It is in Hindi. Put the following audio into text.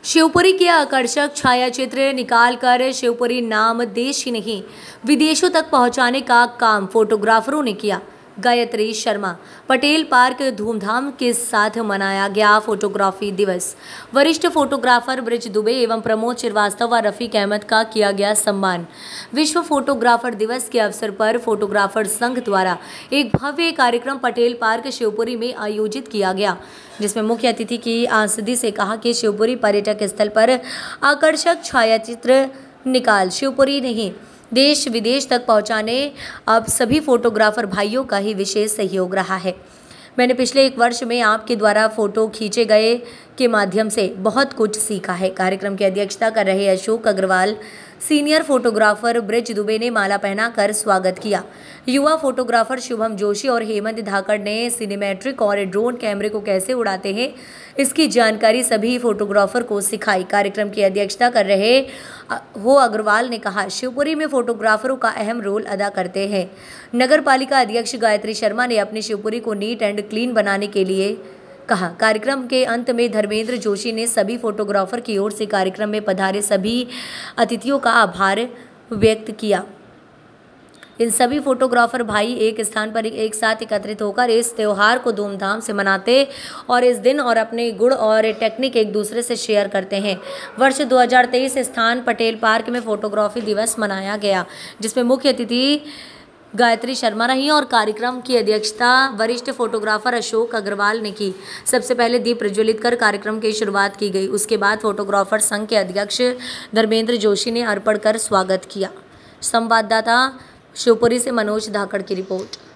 शिवपुरी के आकर्षक छायाचित्र निकालकर शिवपुरी नाम देश ही नहीं विदेशों तक पहुंचाने का काम फोटोग्राफरों ने किया। गायत्री शर्मा पटेल पार्क धूमधाम के साथ मनाया गया फोटोग्राफी दिवस। वरिष्ठ फोटोग्राफर ब्रिज दुबे एवं प्रमोद श्रीवास्तव व रफीक अहमद का किया गया सम्मान। विश्व फोटोग्राफर दिवस के अवसर पर फोटोग्राफर संघ द्वारा एक भव्य कार्यक्रम पटेल पार्क शिवपुरी में आयोजित किया गया, जिसमें मुख्य अतिथि की आंसदी से कहा कि शिवपुरी पर्यटक स्थल पर आकर्षक छायाचित्र निकाल शिवपुरी नहीं देश विदेश तक पहुंचाने अब सभी फोटोग्राफर भाइयों का ही विशेष सहयोग रहा है। मैंने पिछले 1 वर्ष में आपके द्वारा फोटो खींचे गए के माध्यम से बहुत कुछ सीखा है। कार्यक्रम की अध्यक्षता कर रहे अशोक अग्रवाल, सीनियर फोटोग्राफर ब्रिज दुबे ने माला पहनाकर स्वागत किया। युवा फोटोग्राफर शुभम जोशी और हेमंत धाकड़ ने सिनेमैट्रिक और ड्रोन कैमरे को कैसे उड़ाते हैं इसकी जानकारी सभी फोटोग्राफर को सिखाई। कार्यक्रम की अध्यक्षता कर रहे अग्रवाल ने कहा, शिवपुरी में फोटोग्राफरों का अहम रोल अदा करते हैं। नगर पालिका अध्यक्ष गायत्री शर्मा ने अपनी शिवपुरी को नीट एंड क्लीन बनाने के लिए कहा। कार्यक्रम के अंत में धर्मेंद्र जोशी ने सभी फोटोग्राफर की ओर से कार्यक्रम में पधारे सभी अतिथियों का आभार व्यक्त किया। इन सभी फोटोग्राफर भाई एक स्थान पर एक साथ एकत्रित होकर इस त्यौहार को धूमधाम से मनाते और इस दिन और अपने गुण और टेक्निक एक दूसरे से शेयर करते हैं। वर्ष 2023 स्थान पटेल पार्क में फोटोग्राफी दिवस मनाया गया, जिसमें मुख्य अतिथि गायत्री शर्मा रही और कार्यक्रम की अध्यक्षता वरिष्ठ फोटोग्राफर अशोक अग्रवाल ने की। सबसे पहले दीप प्रज्वलित कर कार्यक्रम की शुरुआत की गई। उसके बाद फोटोग्राफर संघ के अध्यक्ष धर्मेंद्र जोशी ने अर्पण कर स्वागत किया। संवाददाता शिवपुरी से मनोज धाकड़ की रिपोर्ट।